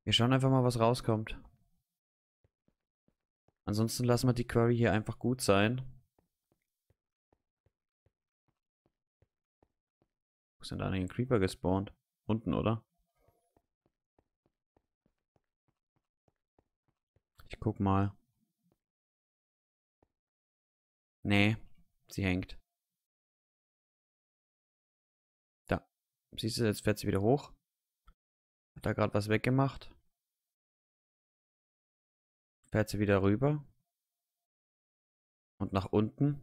Wir schauen einfach mal, was rauskommt. Ansonsten lassen wir die Query hier einfach gut sein. Wo sind da eigentlich ein Creeper gespawnt? Unten, oder? Ich guck mal. Nee, sie hängt. Da. Siehst du, jetzt fährt sie wieder hoch. Hat da gerade was weggemacht. Fährt sie wieder rüber. Und nach unten.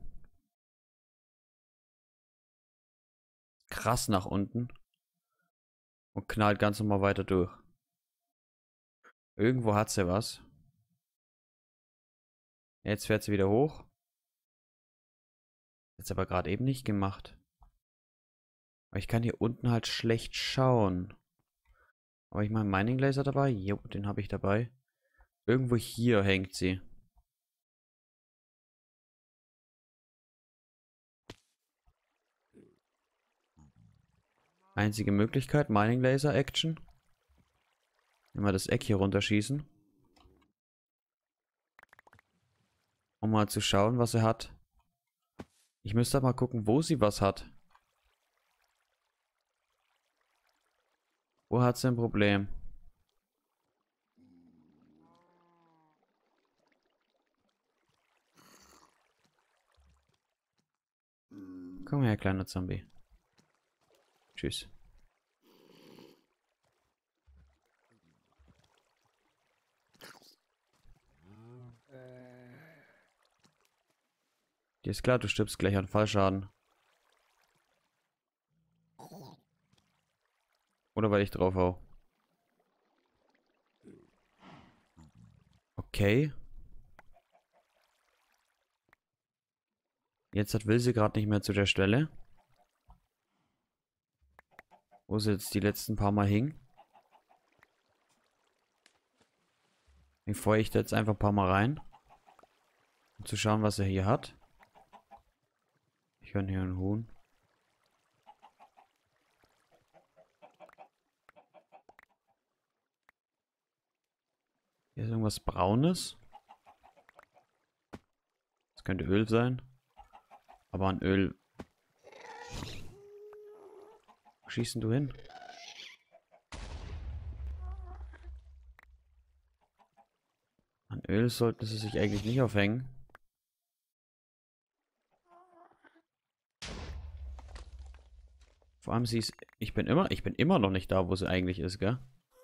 Krass nach unten. Und knallt ganz normal weiter durch. Irgendwo hat sie was. Jetzt fährt sie wieder hoch. Jetzt aber gerade eben nicht gemacht. Aber ich kann hier unten halt schlecht schauen. Aber ich meinen Mining Laser dabei? Jo, den habe ich dabei. Irgendwo hier hängt sie. Einzige Möglichkeit, Mining Laser Action. Immer das Eck hier runterschießen. Um mal zu schauen, was er hat. Ich müsste mal gucken, wo sie was hat. Wo hat sie ein Problem? Komm her, kleiner Zombie. Tschüss. Dir ist klar, du stirbst gleich an Fallschaden. Oder weil ich drauf hau. Okay. Jetzt will sie gerade nicht mehr zu der Stelle. Wo sie jetzt die letzten paar Mal hing. Ich feuchte jetzt einfach ein paar Mal rein. Um zu schauen, was er hier hat. Ich höre hier einen Huhn. Hier ist irgendwas Braunes. Das könnte Öl sein. Aber an Öl... Wo schießen du hin? An Öl sollten sie sich eigentlich nicht aufhängen. Vor allem sie ist... Ich bin immer noch nicht da, wo sie eigentlich ist, gell?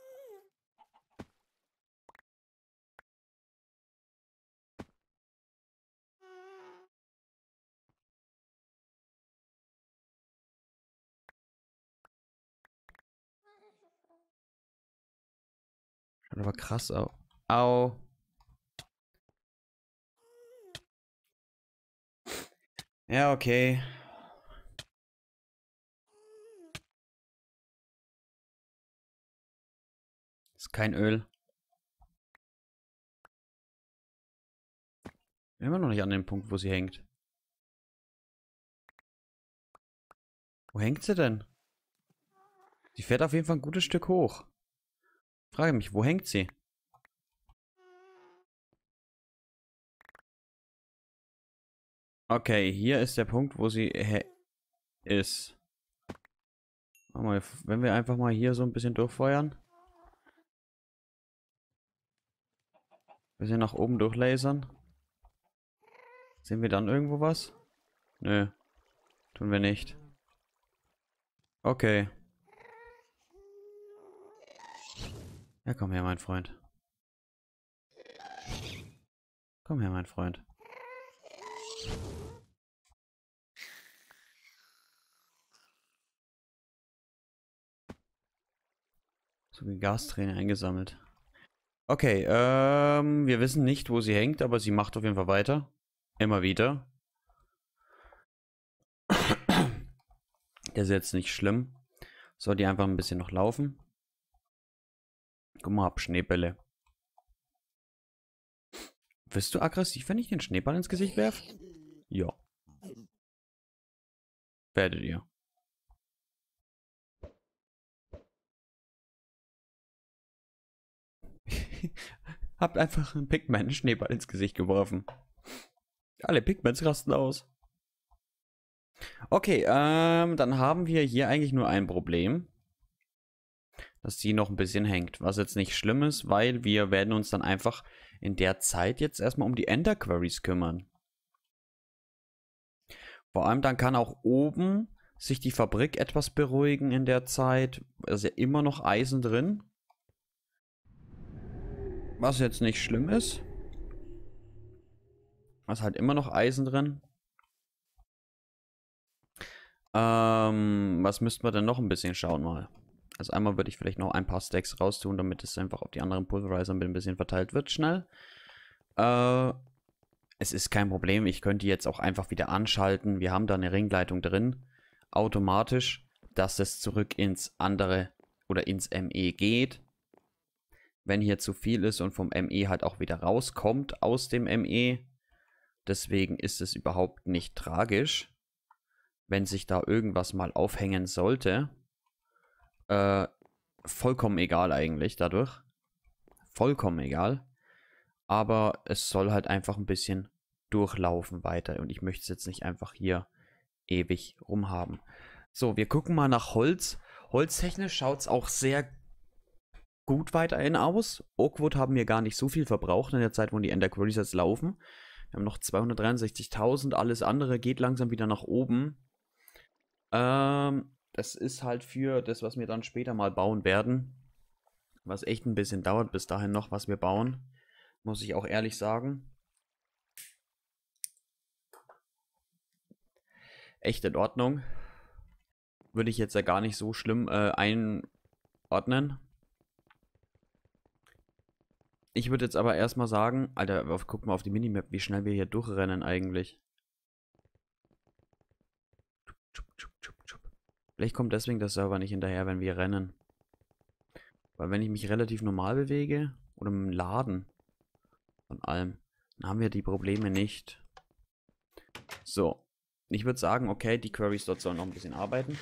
Schaut aber krass aus. Au. Ja, okay. Ist kein Öl. Immer noch nicht an dem Punkt, wo sie hängt. Wo hängt sie denn? Sie fährt auf jeden Fall ein gutes Stück hoch. Frage mich, wo hängt sie? Okay, hier ist der Punkt, wo sie ist. Mal, wenn wir einfach mal hier so ein bisschen durchfeuern. Bisschen nach oben durchlasern. Sehen wir dann irgendwo was? Nö, tun wir nicht. Okay. Ja, komm her, mein Freund. Komm her, mein Freund. So wie Gasträne eingesammelt. Okay, wir wissen nicht, wo sie hängt, aber sie macht auf jeden Fall weiter. Immer wieder. Der ist jetzt nicht schlimm. Soll die einfach ein bisschen noch laufen. Guck mal, hab Schneebälle. Wirst du aggressiv, wenn ich den Schneeball ins Gesicht werfe? Ja. Werdet ihr. Habt einfach einen Pigman-Schneeball ins Gesicht geworfen. Alle Pigments rasten aus. Okay, dann haben wir hier eigentlich nur ein Problem. Dass sie noch ein bisschen hängt. Was jetzt nicht schlimm ist, weil wir werden uns dann einfach in der Zeit jetzt erstmal um die Ender Queries kümmern. Vor allem dann kann auch oben sich die Fabrik etwas beruhigen in der Zeit. Da ist ja immer noch Eisen drin. Was jetzt nicht schlimm ist. Da ist halt immer noch Eisen drin. Was müssten wir denn noch ein bisschen schauen mal? Also einmal würde ich vielleicht noch ein paar Stacks raustun, damit es einfach auf die anderen Pulverizer ein bisschen verteilt wird schnell. Es ist kein Problem, ich könnte die jetzt auch einfach wieder anschalten. Wir haben da eine Ringleitung drin, automatisch, dass es zurück ins andere oder ins ME geht. Wenn hier zu viel ist und vom ME halt auch wieder rauskommt aus dem ME. Deswegen ist es überhaupt nicht tragisch, wenn sich da irgendwas mal aufhängen sollte. Vollkommen egal eigentlich dadurch. Vollkommen egal. Aber es soll halt einfach ein bisschen durchlaufen weiter. Und ich möchte es jetzt nicht einfach hier ewig rumhaben. So, wir gucken mal nach Holz. Holztechnisch schaut es auch sehr gut weiterhin aus. Oakwood haben wir gar nicht so viel verbraucht in der Zeit, wo die Ender Quarries jetzt laufen. Wir haben noch 263.000. Alles andere geht langsam wieder nach oben. Das ist halt für das, was wir dann später mal bauen werden. Was echt ein bisschen dauert bis dahin noch, was wir bauen. Muss ich auch ehrlich sagen. Echt in Ordnung. Würde ich jetzt ja gar nicht so schlimm einordnen. Ich würde jetzt aber erstmal sagen, Alter, guck mal auf die Minimap, wie schnell wir hier durchrennen eigentlich. Vielleicht kommt deswegen der Server nicht hinterher, wenn wir rennen. Weil wenn ich mich relativ normal bewege, oder mit dem Laden von allem, dann haben wir die Probleme nicht. So. Ich würde sagen, okay, die Queries dort sollen noch ein bisschen arbeiten.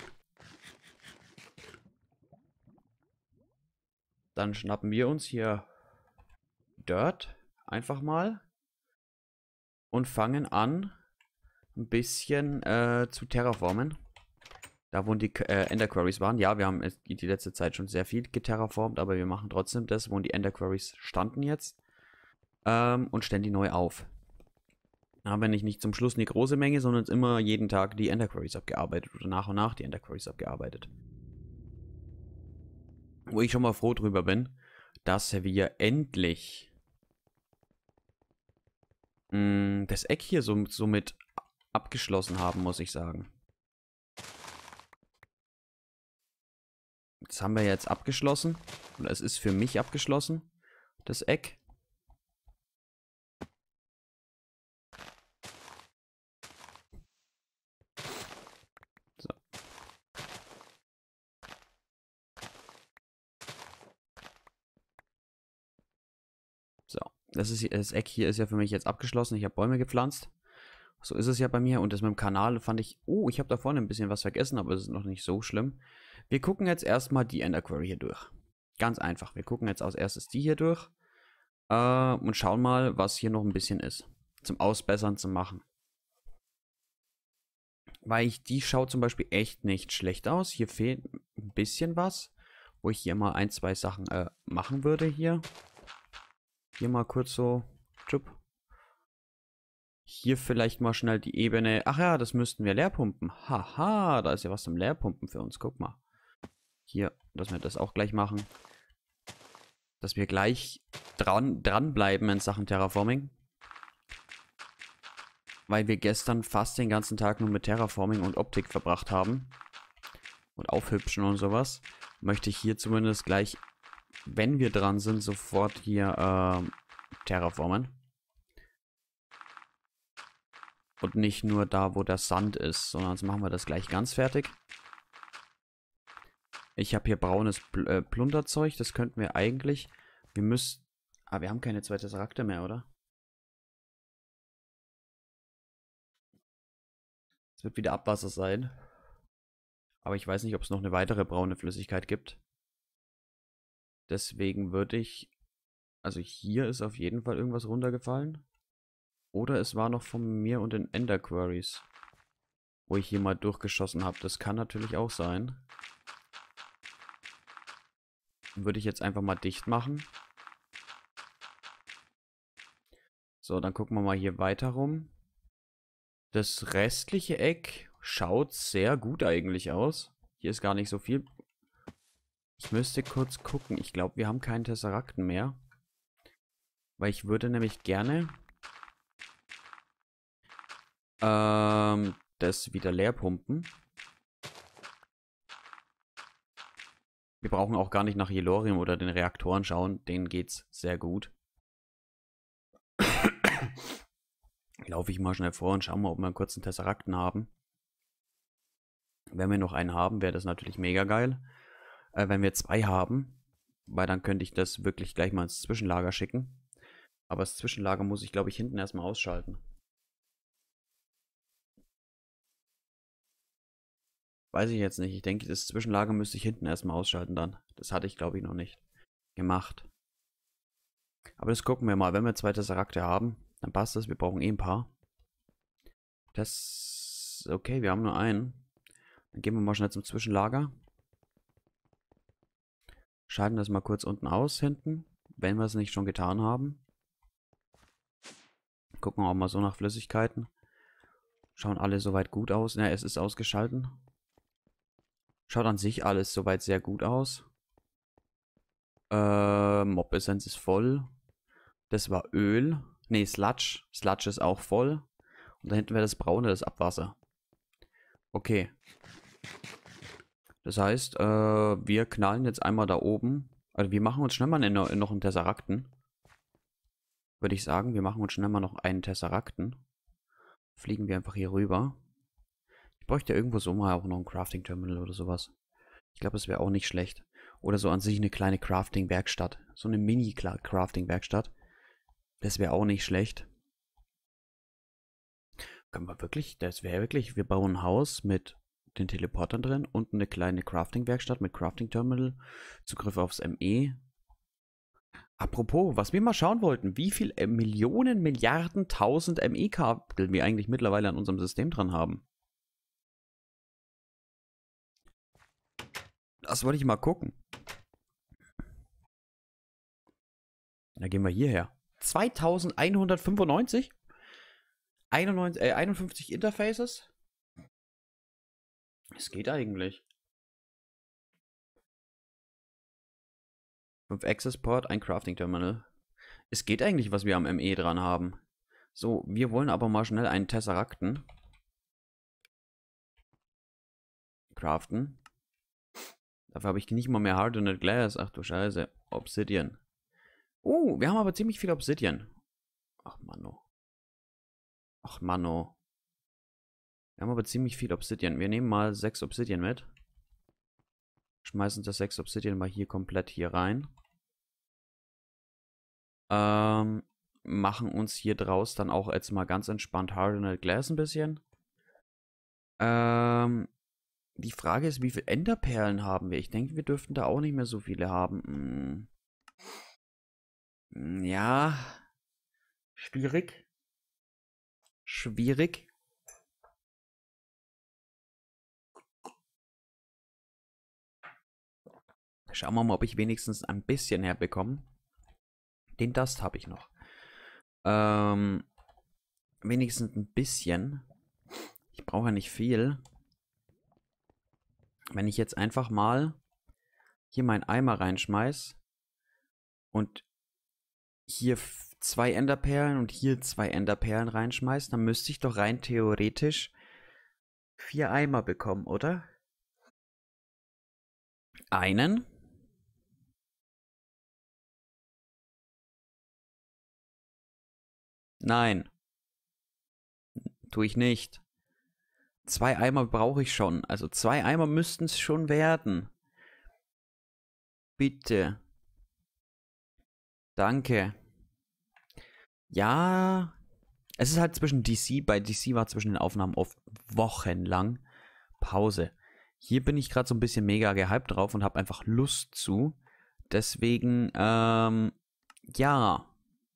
Dann schnappen wir uns hier Dirt einfach mal und fangen an, ein bisschen zu terraformen. Da, wo die Ender Quarries waren. Ja, wir haben die letzte Zeit schon sehr viel geterraformt, aber wir machen trotzdem das, wo die Ender Quarries standen jetzt. Und stellen die neu auf. Aber nicht zum Schluss eine große Menge, sondern immer jeden Tag die Ender Quarries abgearbeitet oder nach und nach die Ender Quarries abgearbeitet. Wo ich schon mal froh drüber bin, dass wir endlich das Eck hier somit abgeschlossen haben, muss ich sagen. Das haben wir jetzt abgeschlossen. Oder es ist für mich abgeschlossen, das Eck. So. So. Das Eck hier ist ja für mich jetzt abgeschlossen. Ich habe Bäume gepflanzt. So ist es ja bei mir. Und das mit dem Kanal fand ich... Oh, ich habe da vorne ein bisschen was vergessen, aber es ist noch nicht so schlimm. Wir gucken jetzt erstmal die Ender Quarry hier durch. Ganz einfach. Wir gucken jetzt als erstes die hier durch. Und schauen mal, was hier noch ein bisschen ist. Zum Ausbessern zu machen. Weil die schaut zum Beispiel echt nicht schlecht aus. Hier fehlt ein bisschen was. Wo ich hier mal ein, zwei Sachen machen würde hier. Hier mal kurz so. Tschüpp. Hier vielleicht mal schnell die Ebene. Ach ja, das müssten wir leer pumpen. Haha, da ist ja was zum Leerpumpen für uns. Guck mal. Hier, dass wir das auch gleich machen. Dass wir gleich dranbleiben in Sachen Terraforming. Weil wir gestern fast den ganzen Tag nur mit Terraforming und Optik verbracht haben. Und Aufhübschen und sowas. Möchte ich hier zumindest gleich, wenn wir dran sind, sofort hier terraformen. Und nicht nur da, wo der Sand ist, sondern jetzt machen wir das gleich ganz fertig. Ich habe hier braunes Plunderzeug, das könnten wir eigentlich. Wir müssen... Ah, wir haben keine zweite Charakter mehr, oder? Es wird wieder Abwasser sein. Aber ich weiß nicht, ob es noch eine weitere braune Flüssigkeit gibt. Deswegen würde ich Also hier ist auf jeden Fall irgendwas runtergefallen. Oder es war noch von mir und den Ender Quarries, wo ich hier mal durchgeschossen habe. Das kann natürlich auch sein. Würde ich jetzt einfach mal dicht machen. So, dann gucken wir mal hier weiter rum. Das restliche Eck schaut sehr gut eigentlich aus. Hier ist gar nicht so viel. Ich müsste kurz gucken. Ich glaube, wir haben keinen Tesserakten mehr. Weil ich würde nämlich gerne das wieder leer pumpen. Wir brauchen auch gar nicht nach Yellorium oder den Reaktoren schauen. Denen geht's sehr gut. Laufe ich mal schnell vor und schauen mal, ob wir einen kurzen Tesserakten haben. Wenn wir noch einen haben, wäre das natürlich mega geil. Wenn wir 2 haben, weil dann könnte ich das wirklich gleich mal ins Zwischenlager schicken. Aber das Zwischenlager muss ich, glaube ich, hinten erstmal ausschalten. Weiß ich jetzt nicht. Ich denke, das Zwischenlager müsste ich hinten erstmal ausschalten dann. Das hatte ich, glaube ich, noch nicht gemacht. Aber das gucken wir mal. Wenn wir 2 Tesserakte haben, dann passt das. Wir brauchen eh ein paar. Das... Okay, wir haben nur einen. Dann gehen wir mal schnell zum Zwischenlager. Schalten das mal kurz unten aus, hinten. Wenn wir es nicht schon getan haben. Gucken wir auch mal so nach Flüssigkeiten. Schauen alle soweit gut aus. Ja, es ist ausgeschalten. Schaut an sich alles soweit sehr gut aus. Mob-Essenz ist voll. Das war Öl. Ne, Sludge. Sludge ist auch voll. Und da hinten wäre das braune, das Abwasser. Okay. Das heißt, wir knallen jetzt einmal da oben. Also wir machen uns schnell mal noch einen Tesserakten. Würde ich sagen, wir machen uns schnell mal noch einen Tesserakten. Fliegen wir einfach hier rüber. Ich bräuchte ja irgendwo so mal auch noch ein Crafting-Terminal oder sowas. Ich glaube, das wäre auch nicht schlecht. Oder so an sich eine kleine Crafting-Werkstatt. So eine Mini-Crafting-Werkstatt. Das wäre auch nicht schlecht. Können wir wirklich, das wäre wirklich, wir bauen ein Haus mit den Teleportern drin und eine kleine Crafting-Werkstatt mit Crafting-Terminal. Zugriff aufs ME. Apropos, was wir mal schauen wollten, wie viel Millionen, Milliarden, tausend ME-Kabel wir eigentlich mittlerweile an unserem System dran haben. Das wollte ich mal gucken. Da gehen wir hierher. 2195? 51 Interfaces? Es geht eigentlich. 5 Access Port, ein Crafting Terminal. Es geht eigentlich, was wir am ME dran haben. So, wir wollen aber mal schnell einen Tesserakten craften. Dafür habe ich nicht mal mehr Hardened Glass. Ach du Scheiße. Obsidian. Oh, wir haben aber ziemlich viel Obsidian. Ach Manno. Ach Manno. Wir haben aber ziemlich viel Obsidian. Wir nehmen mal 6 Obsidian mit. Schmeißen das 6 Obsidian mal hier komplett hier rein. Machen uns hier draus dann auch jetzt mal ganz entspannt Hardened Glass ein bisschen. Die Frage ist, wie viele Enderperlen haben wir? Ich denke, wir dürften da auch nicht mehr so viele haben. Ja. Schwierig. Schwierig. Schauen wir mal, ob ich wenigstens ein bisschen herbekomme. Den Dust habe ich noch. Wenigstens ein bisschen. Ich brauche ja nicht viel. Wenn ich jetzt einfach mal hier meinen Eimer reinschmeiß und hier 2 Enderperlen und hier 2 Enderperlen reinschmeiß, dann müsste ich doch rein theoretisch 4 Eimer bekommen, oder? Einen. Nein. Tue ich nicht. 2 Eimer brauche ich schon. Also 2 Eimer müssten es schon werden. Bitte. Danke. Ja. Es ist halt zwischen DC. Bei DC war zwischen den Aufnahmen oft wochenlang Pause. Hier bin ich gerade so ein bisschen mega gehypt drauf und habe einfach Lust zu. Deswegen ja,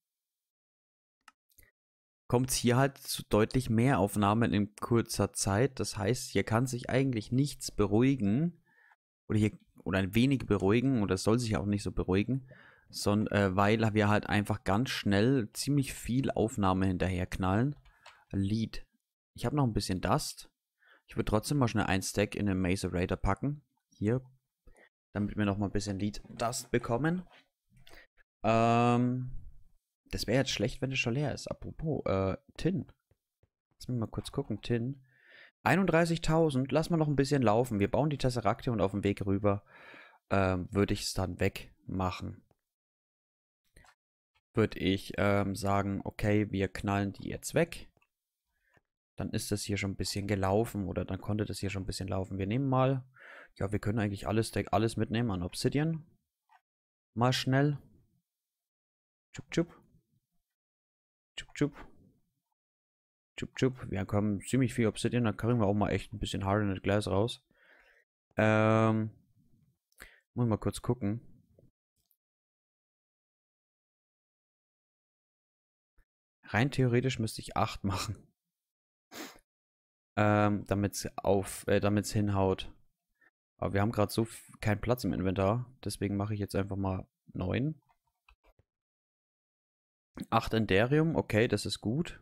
kommt es hier halt zu deutlich mehr Aufnahmen in kurzer Zeit. Das heißt, hier kann sich eigentlich nichts beruhigen. Oder ein wenig beruhigen. Oder es soll sich auch nicht so beruhigen. Weil wir halt einfach ganz schnell ziemlich viel Aufnahme hinterher knallen. Lead. Ich habe noch ein bisschen Dust. Ich würde trotzdem mal schnell ein Stack in den Macerator packen. Hier. Damit wir noch mal ein bisschen Lead Dust bekommen. Das wäre jetzt schlecht, wenn es schon leer ist. Apropos, Tin. Lass mich mal kurz gucken. Tin. 31.000. Lass mal noch ein bisschen laufen. Wir bauen die Tesserakte und auf dem Weg rüber würde ich es dann wegmachen. Würde ich sagen, okay, wir knallen die jetzt weg. Dann ist das hier schon ein bisschen gelaufen oder dann konnte das hier schon ein bisschen laufen. Wir nehmen mal, ja, wir können eigentlich alles mitnehmen an Obsidian. Mal schnell. Tschup, tschup. Tschup, tschup. Tschup, tschup. Wir haben ziemlich viel Obsidian, da kriegen wir auch mal echt ein bisschen Hardened Glass raus. Muss mal kurz gucken. Rein theoretisch müsste ich 8 machen. Damit es hinhaut. Aber wir haben gerade so keinen Platz im Inventar. Deswegen mache ich jetzt einfach mal 9. 8 Enderium, okay, das ist gut.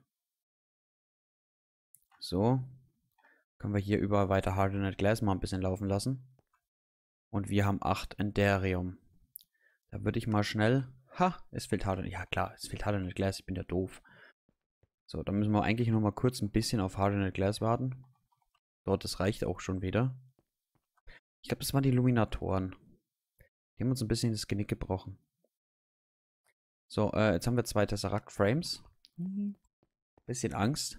So. Können wir hier überall weiter Hardened Glass mal ein bisschen laufen lassen. Und wir haben 8 Enderium. Da würde ich mal schnell... Ha, es fehlt Hardened... Ja klar, es fehlt Hardened Glass, ich bin ja doof. So, dann müssen wir eigentlich noch mal kurz ein bisschen auf Hardened Glass warten. Dort, das reicht auch schon wieder. Ich glaube, das waren die Luminatoren. Die haben uns ein bisschen das Genick gebrochen. So, jetzt haben wir 2 Tesseract Frames. Bisschen Angst.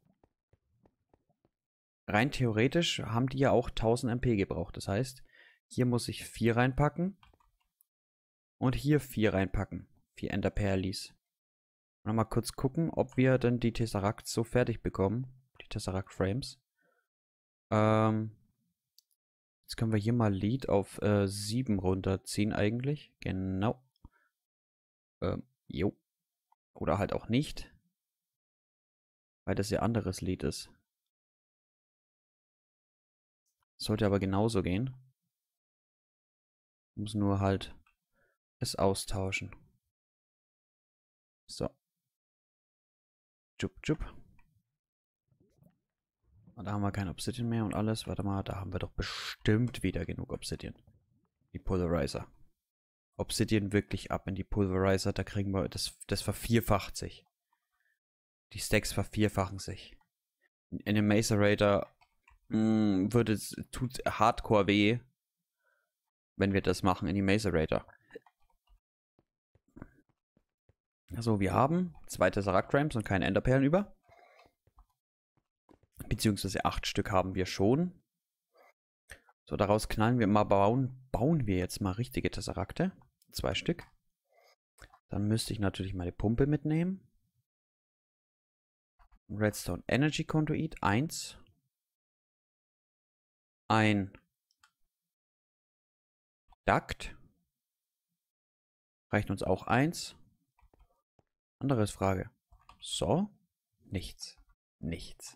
Rein theoretisch haben die ja auch 1000 MP gebraucht. Das heißt, hier muss ich 4 reinpacken. Und hier 4 reinpacken. 4 Ender Pearlies. Mal kurz gucken, ob wir dann die Tesseracts so fertig bekommen. Die Tesseract Frames. Jetzt können wir hier mal Lead auf 7 runterziehen eigentlich. Genau. Jo. Oder halt auch nicht. Weil das ja anderes Lead ist. Sollte aber genauso gehen. Muss nur halt es austauschen. So. Jup, jup. Und da haben wir kein Obsidian mehr und alles. Warte mal, da haben wir doch bestimmt wieder genug Obsidian. Die Pulverizer. Obsidian wirklich ab in die Pulverizer. Da kriegen wir, das vervierfacht sich. Die Stacks vervierfachen sich. In dem Macerator tut Hardcore weh, wenn wir das machen in die Macerator. Also wir haben 2 Tesseract Frames und keine Enderperlen über. Beziehungsweise 8 Stück haben wir schon. So, daraus knallen wir mal, bauen wir jetzt mal richtige Tesseracte. 2 Stück. Dann müsste ich natürlich meine Pumpe mitnehmen. Redstone Energy Conduit 1. Ein Duct. Reicht uns auch 1. Anderes Frage. So. Nichts. Nichts.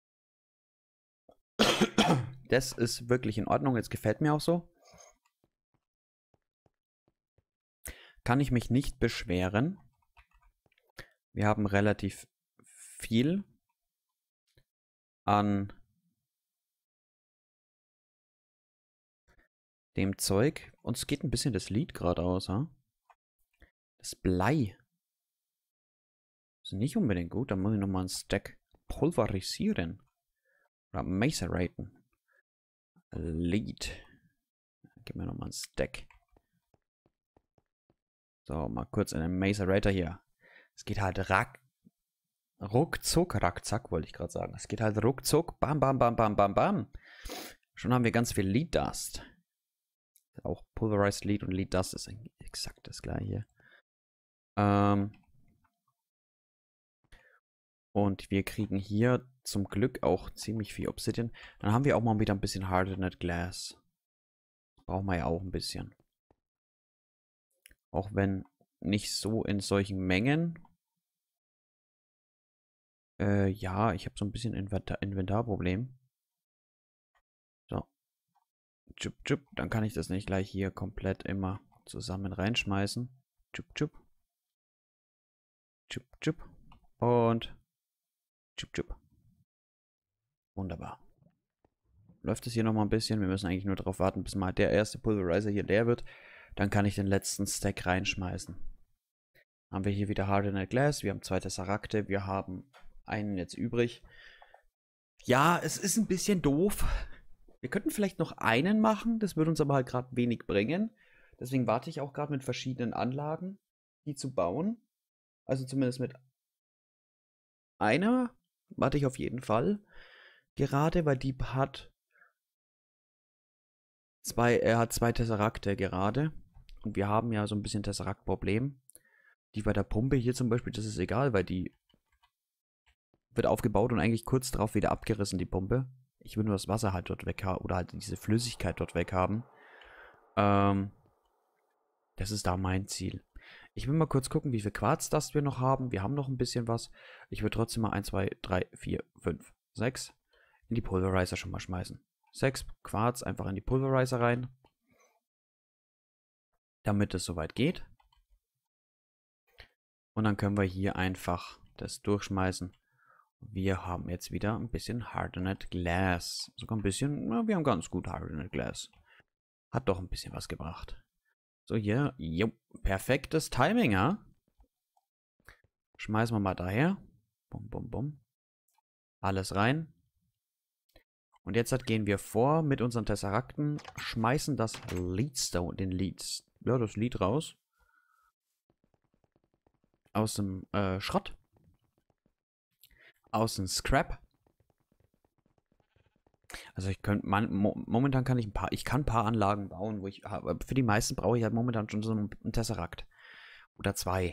Das ist wirklich in Ordnung. Jetzt gefällt mir auch so. Kann ich mich nicht beschweren. Wir haben relativ viel an dem Zeug. Uns geht ein bisschen das Lead gerade aus, ha? Das Blei. Ist nicht unbedingt gut. Dann muss ich nochmal einen Stack pulverisieren. Oder maceraten. Lead. Gib mir nochmal einen Stack. So, mal kurz in den Macerator hier. Es geht halt ruckzuck, rackzack, wollte ich gerade sagen. Es geht halt ruckzuck, bam, bam, bam, bam, bam, bam. Schon haben wir ganz viel Lead Dust. Auch Pulverized Lead und Lead Dust ist exakt das gleiche. Und wir kriegen hier zum Glück auch ziemlich viel Obsidian. Dann haben wir auch mal wieder ein bisschen Hardened Glass. Brauchen wir ja auch ein bisschen. Auch wenn nicht so in solchen Mengen. Ja, ich habe so ein bisschen Inventarproblem. So. Tschüpp, tschüpp. Dann kann ich das nicht gleich hier komplett immer zusammen reinschmeißen. Tschüpp, tschüpp. Tschüpp, tschüpp. Und tschüpp, tschüpp. Wunderbar. Läuft es hier nochmal ein bisschen. Wir müssen eigentlich nur darauf warten, bis mal der erste Pulverizer hier leer wird. Dann kann ich den letzten Stack reinschmeißen. Haben wir hier wieder Hardened Glass. Wir haben 2 Tesserakte. Wir haben einen jetzt übrig. Ja, es ist ein bisschen doof. Wir könnten vielleicht noch einen machen. Das würde uns aber halt gerade wenig bringen. Deswegen warte ich auch gerade mit verschiedenen Anlagen, die zu bauen. Also zumindest mit einer warte ich auf jeden Fall. Gerade, weil die hat er hat 2 Tesserakte gerade. Und wir haben ja so ein bisschen Tesserakt-Problem. Die bei der Pumpe hier zum Beispiel, das ist egal, weil die wird aufgebaut und eigentlich kurz darauf wieder abgerissen, die Pumpe. Ich will nur das Wasser halt dort weg haben, oder halt diese Flüssigkeit dort weg haben. Das ist da mein Ziel. Ich will mal kurz gucken, wie viel Quarzdust wir noch haben. Wir haben noch ein bisschen was. Ich würde trotzdem mal 1, 2, 3, 4, 5, 6 in die Pulverizer schon mal schmeißen. 6 Quarz einfach in die Pulverizer rein. Damit es soweit geht. Und dann können wir hier einfach das durchschmeißen. Wir haben jetzt wieder ein bisschen Hardened Glass. Sogar ein bisschen, na, wir haben ganz gut Hardened Glass. Hat doch ein bisschen was gebracht. So, hier, jo, perfektes Timing, ja? Schmeißen wir mal daher. Bum, bum, bum. Alles rein. Und jetzt gehen wir vor mit unseren Tesserakten, schmeißen das Leadstone, das Lead raus. Aus dem Schrott. Aus dem Scrap. Also ich könnte, momentan kann ich ein paar Anlagen bauen, wo ich, für die meisten brauche ich halt momentan schon so einen Tesserakt. Oder 2.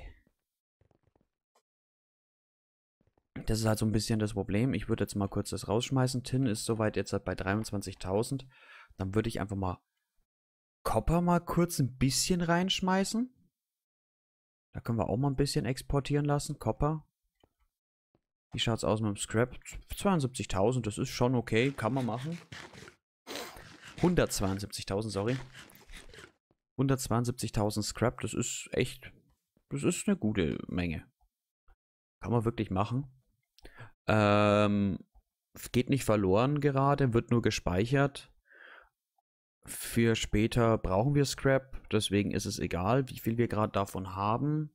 Das ist halt so ein bisschen das Problem. Ich würde jetzt mal kurz das rausschmeißen. Tin ist soweit jetzt halt bei 23.000. Dann würde ich einfach mal Copper mal kurz ein bisschen reinschmeißen. Da können wir auch mal ein bisschen exportieren lassen. Copper. Wie schaut es aus mit dem Scrap? 72.000, das ist schon okay. Kann man machen. 172.000, sorry. 172.000 Scrap, das ist echt, das ist eine gute Menge. Kann man wirklich machen. Geht nicht verloren gerade, wird nur gespeichert. Für später brauchen wir Scrap, deswegen ist es egal, wie viel wir gerade davon haben.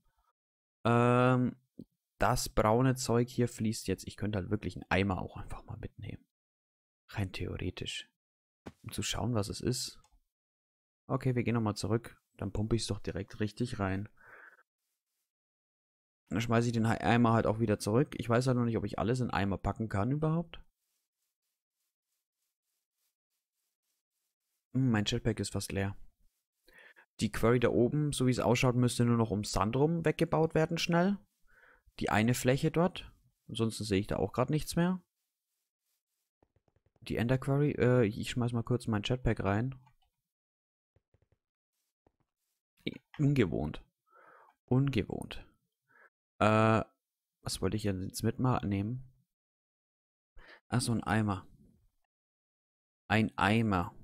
Das braune Zeug hier fließt jetzt. Ich könnte halt wirklich einen Eimer auch einfach mal mitnehmen. Rein theoretisch. Um zu schauen, was es ist. Okay, wir gehen nochmal zurück. Dann pumpe ich es doch direkt richtig rein. Dann schmeiße ich den Eimer halt auch wieder zurück. Ich weiß halt noch nicht, ob ich alles in Eimer packen kann überhaupt. Mein Jetpack ist fast leer. Die Quarry da oben, so wie es ausschaut, müsste nur noch um Sand rum weggebaut werden schnell. Die eine Fläche dort. Ansonsten sehe ich da auch gerade nichts mehr. Die Ender Quarry, ich schmeiß mal kurz mein Jetpack rein. Ungewohnt. Ungewohnt. Was wollte ich jetzt mitnehmen? Ach, so ein Eimer. Ein Eimer.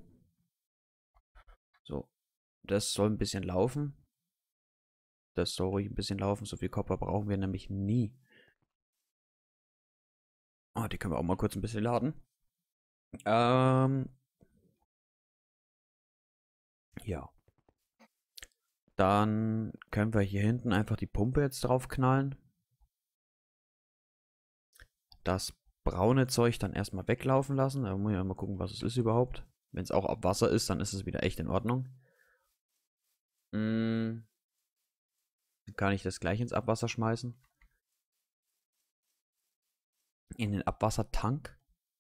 So. Das soll ein bisschen laufen. Das soll ruhig ein bisschen laufen. So viel Copper brauchen wir nämlich nie. Oh, die können wir auch mal kurz ein bisschen laden. Ja. Dann können wir hier hinten einfach die Pumpe jetzt drauf knallen. Das braune Zeug dann erstmal weglaufen lassen. Da muss ich mal gucken, was es ist überhaupt. Wenn es auch Abwasser ist, dann ist es wieder echt in Ordnung. Dann kann ich das gleich ins Abwasser schmeißen. In den Abwassertank.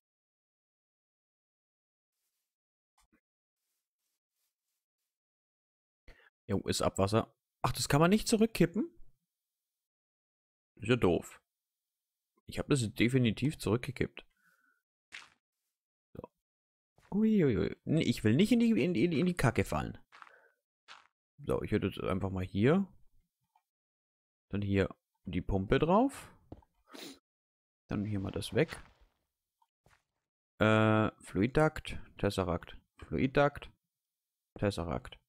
Jo, ist Abwasser. Ach, das kann man nicht zurückkippen? Ist ja doof. Ich habe das definitiv zurückgekippt. So. Uiuiui. Nee, ich will nicht in die Kacke fallen. So, ich würde jetzt einfach mal hier Dann hier die Pumpe drauf. Dann hier mal das weg. Fluid Duct, Tesseract. Fluid Duct, Tesseract.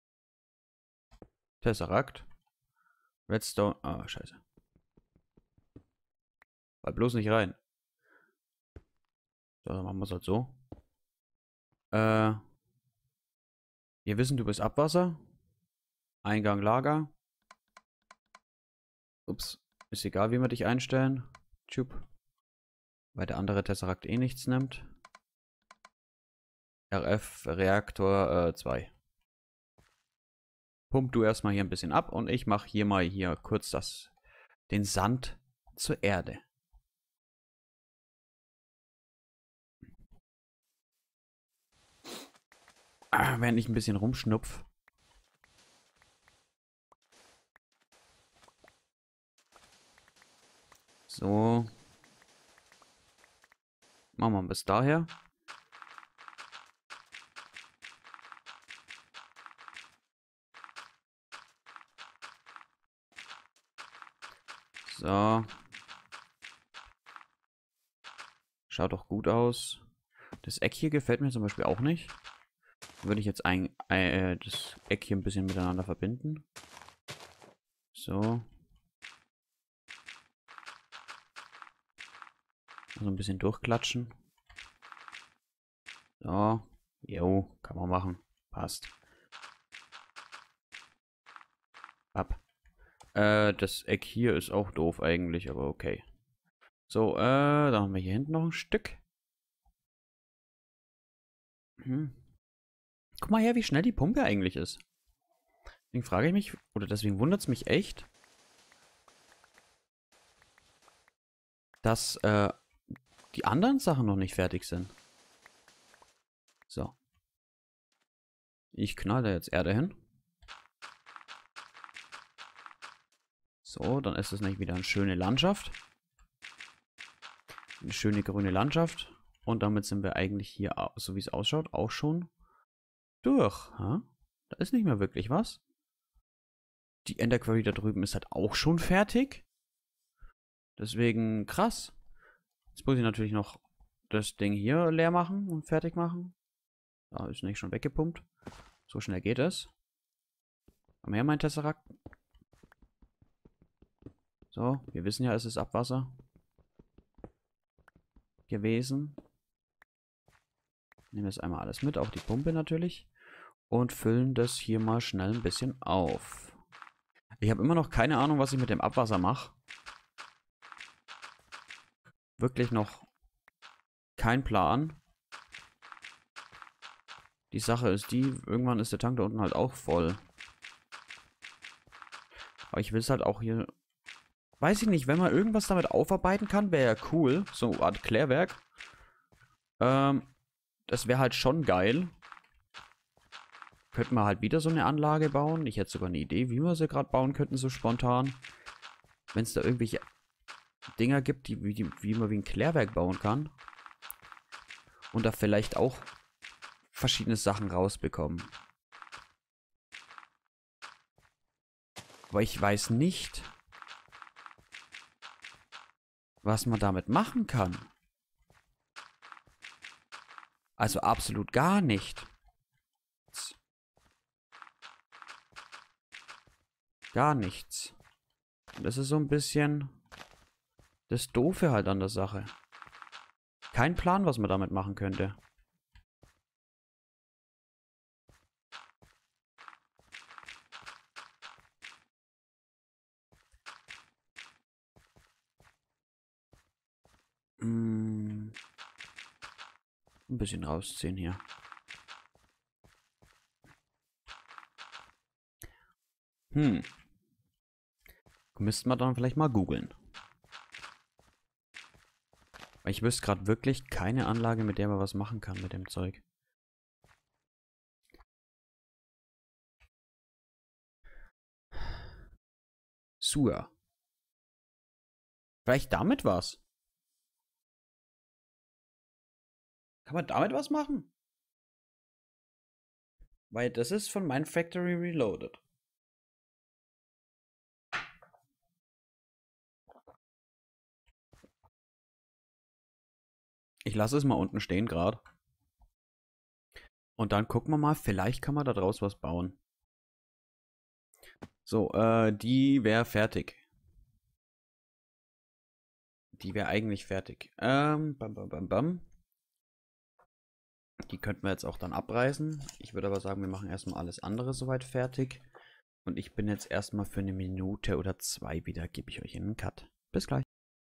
Tesseract. Redstone. Ah, scheiße. Fall bloß nicht rein. So, dann machen wir es halt so. Wir wissen, du bist Abwasser. Eingang Lager. Ups. Ist egal, wie wir dich einstellen. Tschub. Weil der andere Tesseract eh nichts nimmt. RF Reaktor 2. Pump du erstmal hier ein bisschen ab und ich mache hier mal kurz den Sand zur Erde. Während ich ein bisschen rumschnupf. So. Machen wir bis daher. So. Schaut doch gut aus. Das Eck hier gefällt mir zum Beispiel auch nicht. Würde ich jetzt das Eck hier ein bisschen miteinander verbinden. So. Also ein bisschen durchklatschen. So. Jo, kann man machen. Passt. Ab. Das Eck hier ist auch doof eigentlich, aber okay. So, da haben wir hier hinten noch ein Stück. Guck mal her, wie schnell die Pumpe eigentlich ist. Deswegen frage ich mich, oder deswegen wundert es mich echt, dass die anderen Sachen noch nicht fertig sind. So. Ich knall da jetzt Erde hin. So, dann ist es nämlich wieder eine schöne Landschaft. Eine schöne grüne Landschaft. Und damit sind wir eigentlich hier, so wie es ausschaut, auch schon durch. Ha? Da ist nicht mehr wirklich was. Die Ender Quarry da drüben ist halt auch schon fertig. Deswegen krass. Jetzt muss ich natürlich noch das Ding hier leer machen und fertig machen. Da ist nicht schon weggepumpt. So schnell geht es. Komm her, mein Tesseract. So, wir wissen ja, es ist Abwasser gewesen. Nehmen das einmal alles mit, auch die Pumpe natürlich. Und füllen das hier mal schnell ein bisschen auf. Ich habe immer noch keine Ahnung, was ich mit dem Abwasser mache. Wirklich noch kein Plan. Die Sache ist die, irgendwann ist der Tank da unten halt auch voll. Aber ich will es halt auch hier... Weiß ich nicht, wenn man irgendwas damit aufarbeiten kann, wäre ja cool. So eine Art Klärwerk. Das wäre halt schon geil. Könnten wir halt wieder so eine Anlage bauen. Ich hätte sogar eine Idee, wie wir sie gerade bauen könnten, so spontan. Wenn es da irgendwelche Dinger gibt, wie man wie ein Klärwerk bauen kann. Und da vielleicht auch verschiedene Sachen rausbekommen. Aber ich weiß nicht, was man damit machen kann. Also absolut gar nicht. Gar nichts. Und das ist so ein bisschen das Doofe halt an der Sache. Kein Plan, was man damit machen könnte. Ein bisschen rausziehen hier. Müssten wir dann vielleicht mal googeln. Weil ich wüsste gerade wirklich keine Anlage, mit der man was machen kann mit dem Zeug. Sewer. Vielleicht damit was? Kann man damit was machen? Weil das ist von Mine Factory Reloaded. Ich lasse es mal unten stehen gerade. Und dann gucken wir mal, vielleicht kann man da draus was bauen. So, die wäre fertig. Die wäre eigentlich fertig. Bam, bam, bam, bam. Die könnten wir jetzt auch dann abreißen. Ich würde aber sagen, wir machen erstmal alles andere soweit fertig. Und ich bin jetzt erstmal für eine Minute oder zwei wieder, gebe ich euch in den Cut. Bis gleich.